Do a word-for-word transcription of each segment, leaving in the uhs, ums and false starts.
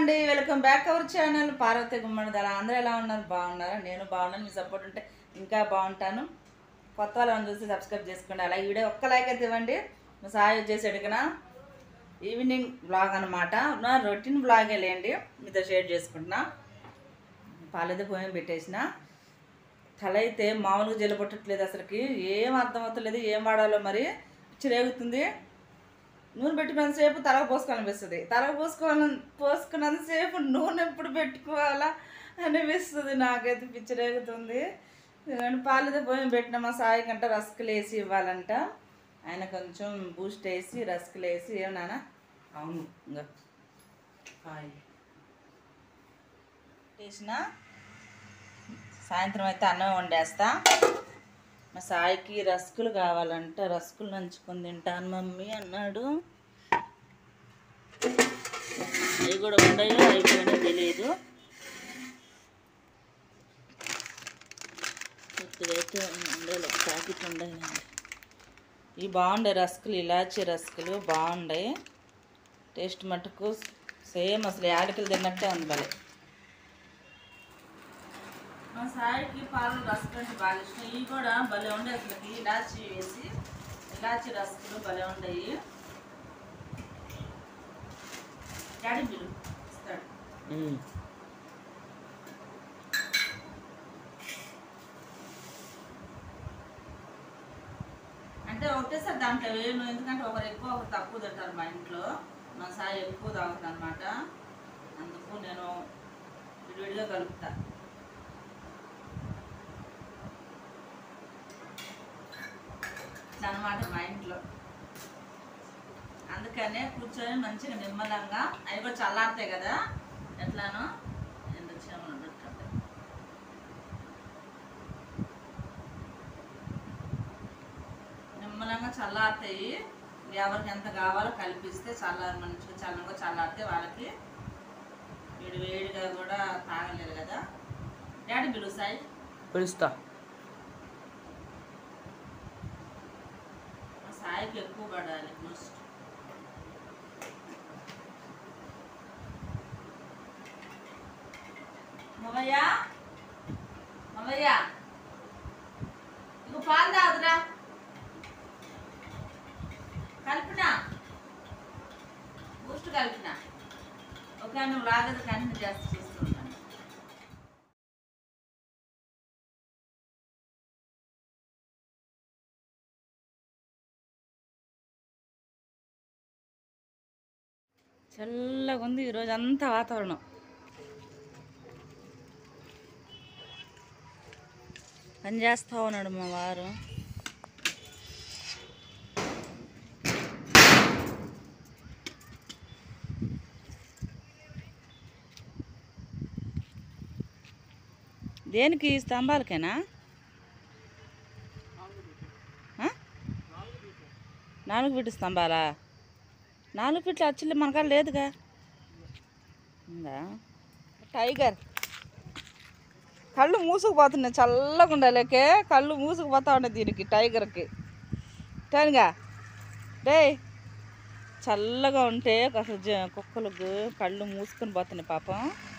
అండి, welcome back our channel Parvathi Gummadidala. అందరూ ఎలా ఉన్నారు? బాగున్నారా? నేను బాగున్నాను. మీ సపోర్ట్ ఉంటే ఇంకా బాగుంటాను. కొత్త వాళ్ళని చూసి సబ్స్క్రైబ్ చేసుకోండి. అలాగే వీడియో ఒక్క లైక్ అయితే ఇవ్వండి. మా సాయి వచ్చేసి అడిగిన ఈవినింగ్ బ్లాగ్ అనమాట. నా రొటీన్ బ్లాగే లేండి, మీతో షేర్ చేసుకుంటున్నా. పాలైతే పోయి పెట్టేసిన. తల అయితే మామూలుగా జల్లబొట్టట్లేదు, అసలుకి ఏం అర్థం అవుతలేదు. ఏం వాడాలో మరి పిచ్చి రేగుతుంది. నూనె పెట్టుకున్నంతసేపు తలకు పోసుకోవాలనిపిస్తుంది. తలకు పోసుకోవాలని పోసుకున్నంతసేపు నూనె ఎప్పుడు పెట్టుకోవాలా అనిపిస్తుంది. నాకైతే పిచ్చి రేగుతుంది. పాలైతే పోయి పెట్టిన. మా సాయి కంట రస్కులు వేసి ఇవ్వాలంట. ఆయన కొంచెం బూస్ట్ వేసి రస్కులు వేసి ఏమన్నా అవును ఇంకా హాయ్ వేసిన. సాయంత్రం అయితే అన్నం వండేస్తా. మా సాయికి రస్కులు కావాలంట. రస్కులు నంచుకొని తింటాను మమ్మీ అన్నాడు. అవి కూడా ఉండయో అయిపోయినా తెలియదు. కొద్దిగైతే ఉండేది, ఒక ప్యాకెట్ ఉండయి. ఇవి బాగుండే రస్కులు, ఇలాచీ రస్కులు బాగుండాయి. టేస్ట్ మటుకు సేమ్ అసలు యాలకులు తిన్నట్టే ఉంది. భలే మా సాయికి పాలు రస్కులు అంటే బాగా ఇష్టం. ఇవి కూడా భలే ఉండే అసలుకి. ఇలాచీ వేసి ఇలాచీ రస్కులు భలే ఉండయి. డాడీ మీరు ఇస్తాడు. అంటే ఒకటేసారి దాంట్లో వేయను, ఎందుకంటే ఒకరు ఎక్కువ ఒకరు తక్కువ తింటారు మా ఇంట్లో. మా సాయి ఎక్కువ తాగుతుంది అనమాట. అందుకు నేను విడివిడిగా కలుపుతా. అనమాట మా ఇంట్లో. అందుకనే కూర్చొని మంచిగా నిమ్మలంగా, అవి కూడా చల్లారుతాయి కదా, ఎట్లానో ఎందుకు చేయమని పెట్టుకుంటాయి. నిమ్మలంగా చల్లారుతాయి. ఎవరికి ఎంత కావాలో కల్పిస్తే చల్లారి మంచిగా చల్లగా చల్లారితే వాళ్ళకి వేడి వేడిగా కూడా తాగలేరు కదా. డాడీ పిలువు సాయి. పిలుస్తా. సాయికి ఎక్కువ పడాలి బూస్ట్. మవయ్య మవయ్య ఇక పాలు తాగుదురా. కలిపినా బూస్ట్ కలిపినా. ఓకే, నువ్వు లాగదు కానీ జాస్తి చేస్తూ ఉంటాను. చల్లగా ఉంది ఈరోజు అంతా వాతావరణం. పని చేస్తూ ఉన్నాడు మా వారు. దేనికి? స్తంభాలకేనా? నాలుగు ఫీటు స్తంభాలా? నాలుగు ఫీట్లు అచ్చులు మనకాడ లేదుగా. ఉందా? టైగర్ కళ్ళు మూసుకుపోతున్నాయి. చల్లగా ఉండాలేకే కళ్ళు మూసుకుపోతా ఉన్నాయి దీనికి, టైగర్కి. టైన్గా డే చల్లగా ఉంటే అసలు కుక్కలకు కళ్ళు మూసుకొని పోతున్నాయి పాపం.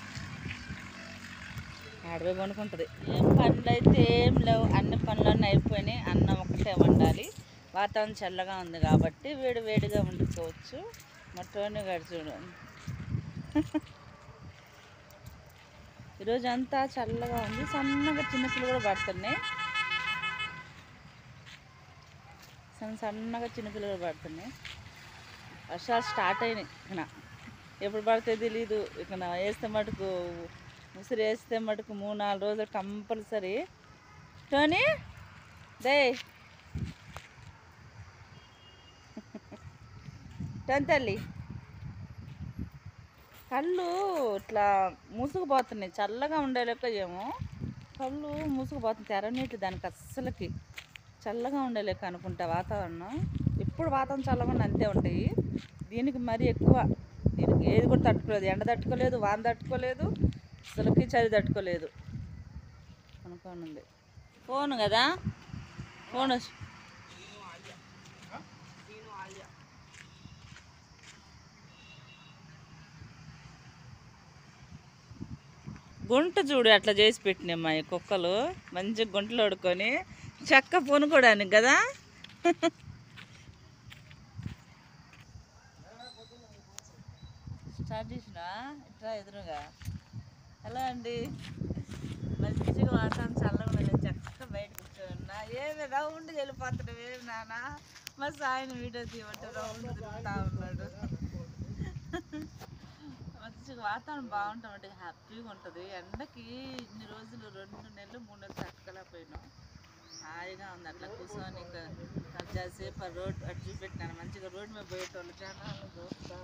ఆడవే కొనుక్కుంటుంది. ఏం పనులు అయితే ఏం లేవు, అన్ని పనులన్నీ అయిపోయినాయి. అన్నం ఒకటే వండాలి. వాతావరణం చల్లగా ఉంది కాబట్టి వేడి వేడిగా వండుకోవచ్చు. మటోని గడి చూడు. ఈరోజు అంతా చల్లగా ఉంది. సన్నగా చిన్నపిల్లలు కూడా పడుతున్నాయి. సన్న సన్నగా చిన్నపిల్లలు కూడా పడుతున్నాయి. వర్షాలు స్టార్ట్ అయినాయి. ఇక ఎప్పుడు పడితే తెలీదు. ఇక వేస్తే మటుకు ముసిరి వేస్తే మటుకు మూడు నాలుగు రోజులు కంపల్సరీ. టోనీ దే టోన్ తల్లి కళ్ళు ఇట్లా మూసుకుపోతున్నాయి. చల్లగా ఉండేలేక ఏమో కళ్ళు మూసుకుపోతుంది. తెరనీటి దానికి అస్సలకి చల్లగా ఉండేలేక అనుకుంటా. వాతావరణం ఎప్పుడు వాతావరణం చల్లగా ఉండి అంతే ఉంటాయి. దీనికి మరీ ఎక్కువ. దీనికి ఏది కూడా తట్టుకోలేదు. ఎండ తట్టుకోలేదు, వాన తట్టుకోలేదు, అసలుకి చలి తట్టుకోలేదు. అనుకోనుంది ఫోన్ కదా. ఫోన్ గుంట చూడు అట్లా చేసి పెట్టినమ్మా ఈ కుక్కలు మంచిగా గుంటలు వడుకొని చెక్క పొనుకోవడానికి కదా. స్టార్ట్ చేసినా ఇట్లా ఎదురుగా. హలో అండి, మంచిగా వాతావరణం చల్లగా ఉన్నది, చక్కగా బయట కూర్చోన్నా. ఏమి రౌండ్కి వెళ్ళిపోతున్నావు ఏమి నాన్న, మా సాయిని వీడియో తీయమంటే రౌండ్ తిరుగుతూ ఉన్నాడు. మంచిగా వాతావరణం బాగుంటామంటే హ్యాపీగా ఉంటుంది. ఎండకి ఇన్ని రోజులు రెండు నెలలు మూడు నెలలు తట్టుకోలేకపోయినాం. హాయిగా ఉంది అట్లా కూర్చొని ఇంకా కాసేపు రోడ్ అటు చూపెట్టినాను. మంచిగా రోడ్డు మీద పోయేటోళ్ళు జనాలు చూస్తా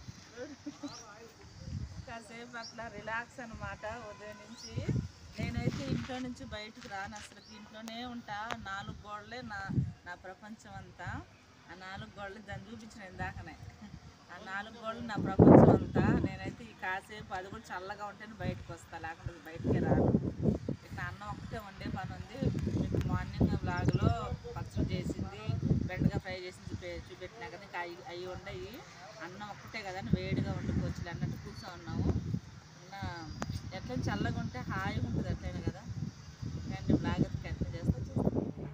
కాసేపు అట్లా రిలాక్స్ అనమాట. ఉదయం నుంచి నేనైతే ఇంట్లో నుంచి బయటకు రాను, అసలు ఇంట్లోనే ఉంటా. నాలుగు గోడలే నా నా ప్రపంచం అంతా. ఆ నాలుగు గోడలు దాన్ని చూపించిన ఇందాకనే. ఆ నాలుగు గోడలు నా ప్రపంచం అంతా. నేనైతే ఈ కాసేపు అది కూడా చల్లగా ఉంటేనే బయటకు వస్తా, లేకుండా బయటకే రాను. ఇట్లా అన్నం ఒకటే వండే పని ఉంది. మీకు మార్నింగ్ బ్లాగ్లో పచ్చడి చేసింది, బెండగా ఫ్రై చేసి చూపే చూపెట్టినా కదా. ఇంకా అవి అవి ఉండయి. అన్నం ఒక్కటే కదా వేడిగా వండుకోవచ్చు అన్నట్టు కూర్చో ఉన్నాము. ఎట్లా చల్లగా ఉంటే హాయిగా ఉంటుంది అట్లయినా కదా. అండ్ బ్లాగ్ అయితే కంటిన్యూ చేస్తా చూస్తాను.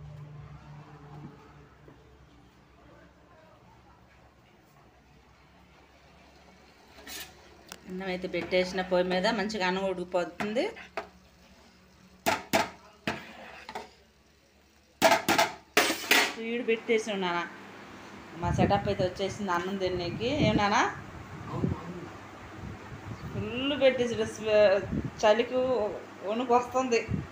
అన్నం అయితే పెట్టేసిన పొయ్యి మీద మంచిగా అన్నం ఉడికిపోతుంది. స్పీడ్ పెట్టేసి ఉన్నానా. మా సెటప్ అయితే వచ్చేసింది అన్నం తినేకి. ఏమన్నానా ఫుల్ పెట్టేసి చలికి వణుకు వస్తుంది.